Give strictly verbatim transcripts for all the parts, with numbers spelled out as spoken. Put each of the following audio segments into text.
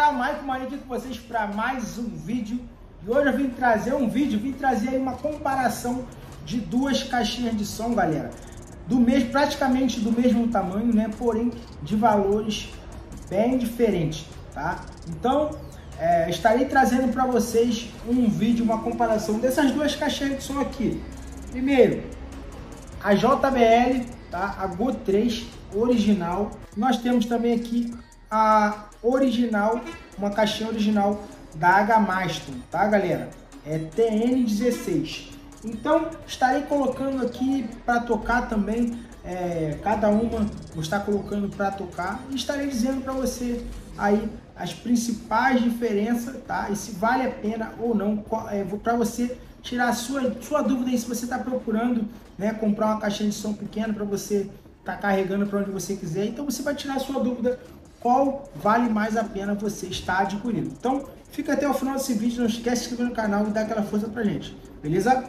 galera, Maicon Marinho aqui com vocês para mais um vídeo. E hoje eu vim trazer um vídeo, vim trazer aí uma comparação de duas caixinhas de som, galera. Do mesmo, praticamente do mesmo tamanho, né? Porém, de valores bem diferentes, tá? Então, é, estarei trazendo para vocês um vídeo, uma comparação dessas duas caixinhas de som aqui. Primeiro, a J B L, tá? A Go três original. Nós temos também aqui a original, uma caixinha original da Agamaston, tá, galera? É T N dezesseis. Então, estarei colocando aqui para tocar também, é, cada uma vou estar colocando para tocar e estarei dizendo para você aí as principais diferenças, tá? E se vale a pena ou não, é, para você tirar a sua, sua dúvida aí, se você está procurando, né, comprar uma caixinha de som pequena para você estar tá carregando para onde você quiser. Então, você vai tirar a sua dúvida qual vale mais a pena você estar adquirindo. Então, fica até o final desse vídeo, não esquece de se inscrever no canal e dar aquela força pra gente, beleza?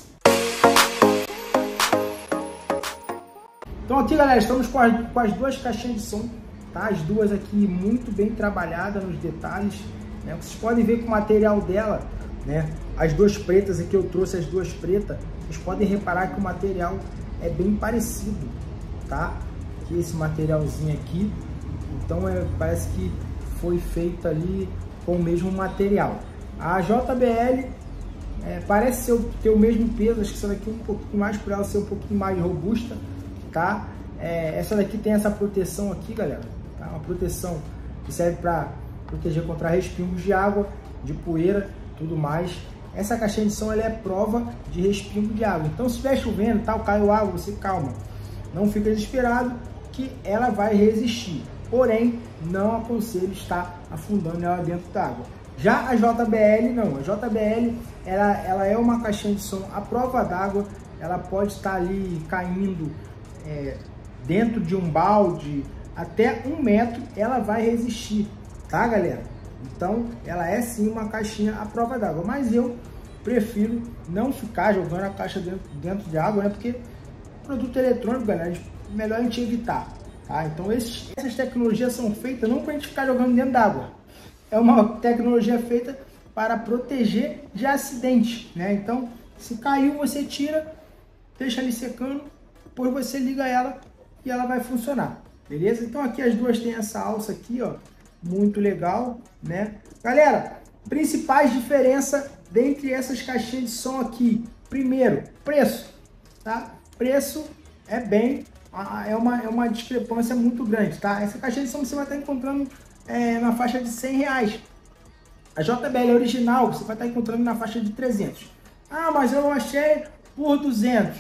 Então aqui, galera, estamos com as, com as duas caixinhas de som, tá? As duas aqui muito bem trabalhadas nos detalhes, né? Vocês podem ver que o material dela, né? As duas pretas aqui, eu trouxe as duas pretas, vocês podem reparar que o material é bem parecido, tá? Aqui esse materialzinho aqui, então é, parece que foi feito ali com o mesmo material. A J B L é, parece ser, ter o mesmo peso, acho que essa daqui é um pouquinho mais, por ela ser um pouquinho mais robusta, tá? É, essa daqui tem essa proteção aqui, galera, tá? Uma proteção que serve para proteger contra respingos de água, de poeira, tudo mais. Essa caixinha de som ela é prova de respingo de água, então se estiver chovendo, tal, caiu água, você calma, não fica desesperado que ela vai resistir. Porém, não aconselho estar afundando ela dentro da água. Já a J B L, não. A J B L, ela, ela é uma caixinha de som à prova d'água. Ela pode estar ali caindo é, dentro de um balde até um metro. Ela vai resistir, tá, galera? Então, ela é sim uma caixinha à prova d'água. Mas eu prefiro não ficar jogando a caixa dentro, dentro de água, né? Porque produto eletrônico, galera, é melhor a gente evitar. Tá? Então esses, essas tecnologias são feitas não para a gente ficar jogando dentro d'água. É uma tecnologia feita para proteger de acidente, né? Então, se caiu, você tira, deixa ali secando, depois você liga ela e ela vai funcionar, beleza? Então aqui as duas têm essa alça aqui, ó, muito legal, né? Galera, principais diferenças dentre essas caixinhas de som aqui. Primeiro, preço, tá? Preço é bem... É uma, é uma discrepância muito grande, tá? Essa caixinha de som você vai estar encontrando é, na faixa de cem reais. A J B L original você vai estar encontrando na faixa de trezentos. Ah, mas eu achei por duzentos.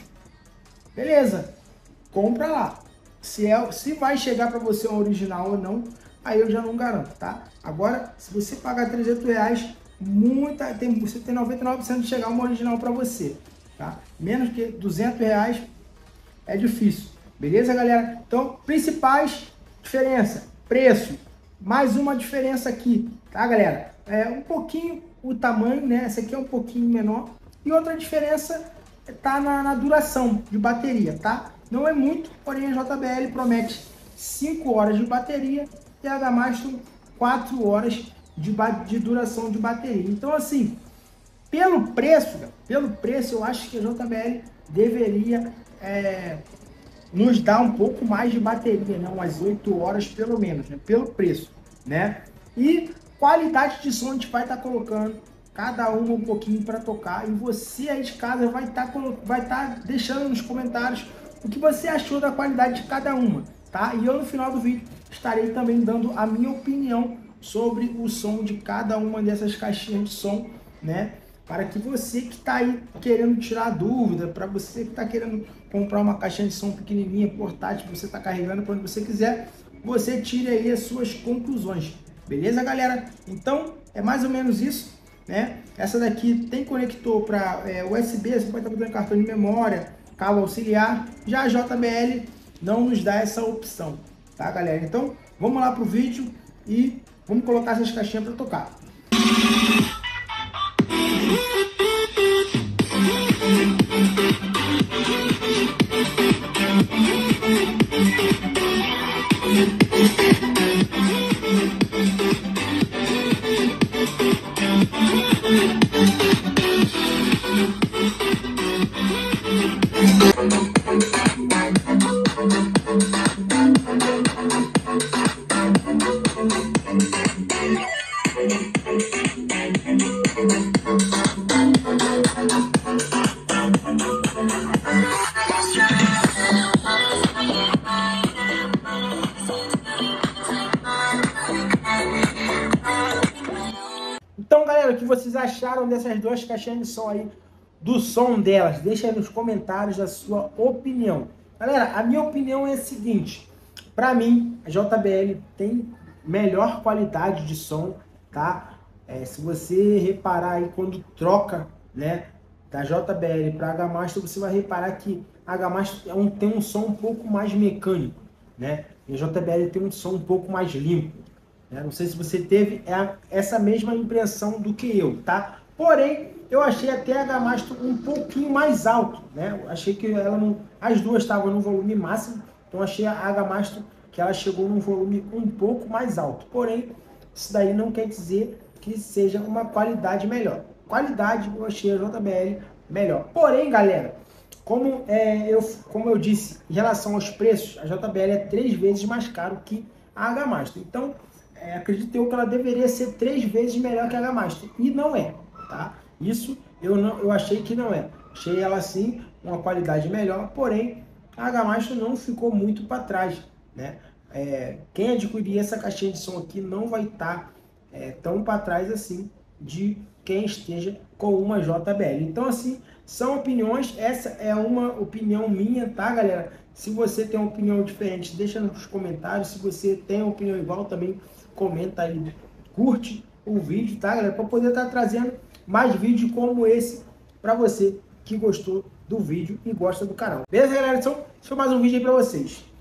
Beleza, compra lá. Se, é, se vai chegar para você um original ou não, aí eu já não garanto, tá? Agora, se você pagar trezentos reais, muita, tem, você tem noventa e nove por cento de chegar uma original para você, tá? Menos que duzentos reais é difícil. Beleza, galera? Então, principais diferenças, preço, mais uma diferença aqui, tá, galera? É um pouquinho o tamanho, né? Essa aqui é um pouquinho menor. E outra diferença tá na, na duração de bateria, tá? Não é muito, porém a J B L promete cinco horas de bateria e a Agamaston quatro horas de, de duração de bateria. Então, assim, pelo preço, pelo preço, eu acho que a J B L deveria... É, nos dá um pouco mais de bateria, né? Umas oito horas pelo menos, né? Pelo preço, né? E qualidade de som a gente vai estar tá colocando cada uma um pouquinho para tocar, e você aí de casa vai estar tá, vai tá deixando nos comentários o que você achou da qualidade de cada uma, tá? E eu no final do vídeo estarei também dando a minha opinião sobre o som de cada uma dessas caixinhas de som, né? Para que você que está aí querendo tirar dúvida, para você que está querendo comprar uma caixinha de som pequenininha, portátil, você está carregando para onde você quiser, você tire aí as suas conclusões. Beleza, galera? Então, é mais ou menos isso, né? Essa daqui tem conector para é, U S B, você pode estar botando cartão de memória, cabo auxiliar. Já a J B L não nos dá essa opção, tá, galera? Então, vamos lá pro vídeo e vamos colocar essas caixinhas para tocar. Então, galera, o que vocês acharam dessas duas caixinhas de som aí, do som delas? Deixa aí nos comentários a sua opinião. Galera, a minha opinião é a seguinte: para mim, a J B L tem melhor qualidade de som, tá? É, se você reparar aí quando troca, né, da J B L para H Master, você vai reparar que a H Master é um, tem um som um pouco mais mecânico, né? E a J B L tem um som um pouco mais limpo. Não sei se você teve essa mesma impressão do que eu, tá? Porém, eu achei até a H Master um pouquinho mais alto, né? Eu achei que ela não, as duas estavam no volume máximo, então achei a H Master que ela chegou num volume um pouco mais alto. Porém, isso daí não quer dizer que seja uma qualidade melhor. Qualidade, eu achei a J B L melhor. Porém, galera, como, é, eu, como eu disse, em relação aos preços, a J B L é três vezes mais caro que a H Master. Então, É, acredito eu que ela deveria ser três vezes melhor que a H Master, e não é, tá? Isso eu, não, eu achei que não é. Achei ela sim uma qualidade melhor, porém a H Master não ficou muito para trás, né? É, quem adquirir essa caixinha de som aqui não vai estar tá, é, tão para trás assim de quem esteja com uma J B L. Então, assim, são opiniões. Essa é uma opinião minha, tá, galera? Se você tem uma opinião diferente, deixa nos comentários. Se você tem uma opinião igual, também comenta aí, curte o vídeo, tá, galera? Para poder estar tá trazendo mais vídeos como esse para você que gostou do vídeo e gosta do canal. Beleza, galera? Então, esse foi mais um vídeo aí para vocês.